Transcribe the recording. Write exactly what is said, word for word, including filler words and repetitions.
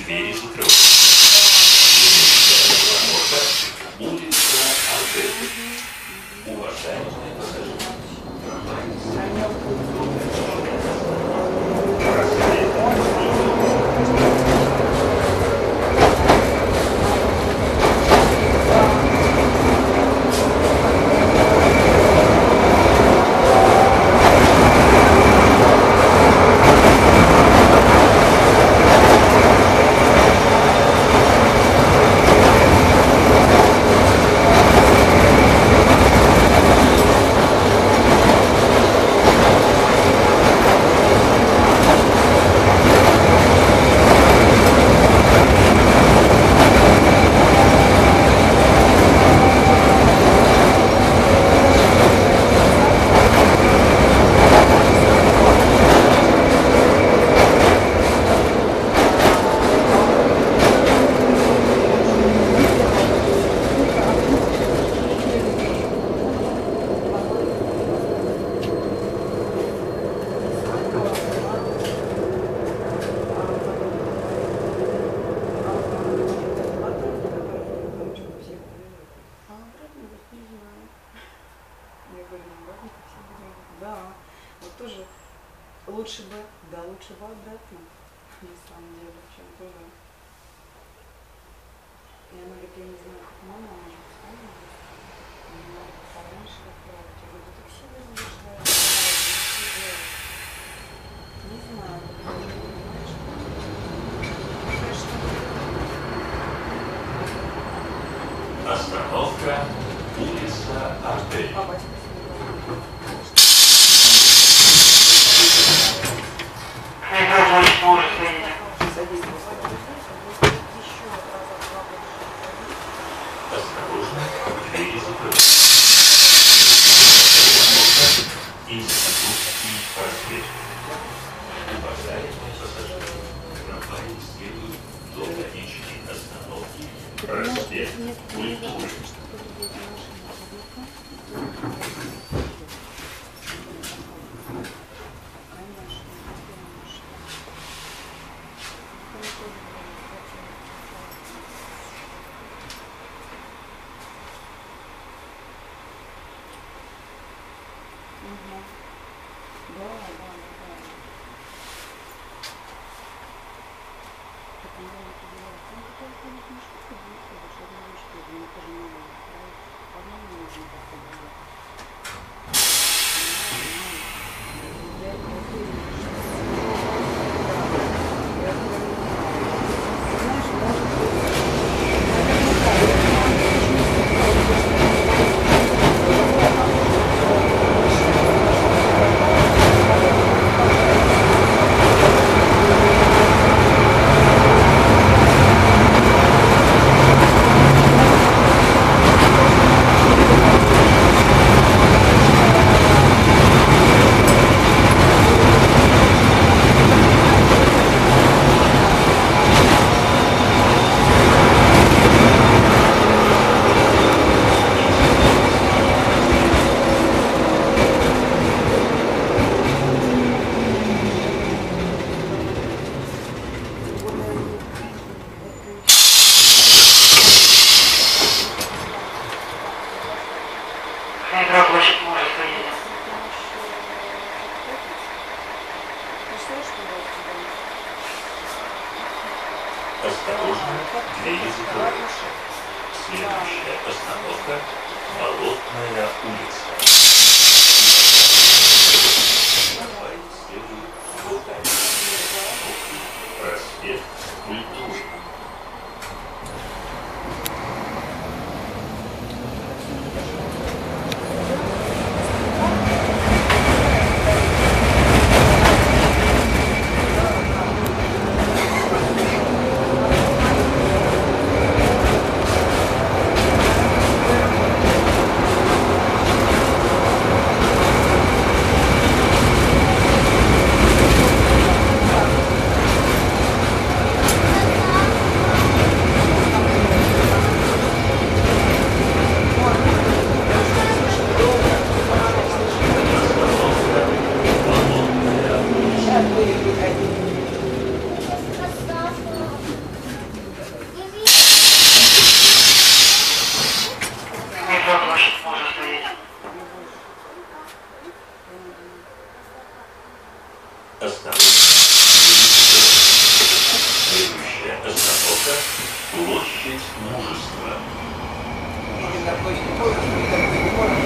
двери закрываются. Улица Артель. Уважаемые пассажиры, трамвай тоже лучше бы, да, лучше бы обратно, на самом деле, чем туда. Я говорю, я не знаю, как мама, она же вспомнила, но пораньше отправить. Я говорю, такси вызвали, не знаю, остановка улица Артель. Осторожно, двери закрыты. Институтский проспект. Уважаемые пассажиры, трамвай следует до конечной остановки. Проспект Культуры. Да, да, да. Это надо поделать. Там какая-то не штука, не ходишь, одна ручка, мне тоже не надо. По-моему, нужно как-то делать. Я это знаешь, может быть, Осторожно, двери закрываются. Следующая остановка – Болотная улица. Трамвай следует до конечной остановки. Проспект Культуры. Осторожно, двери закрываются. Следующая остановка – площадь Мужества. Видим на площади Мужества, и, допустим, можно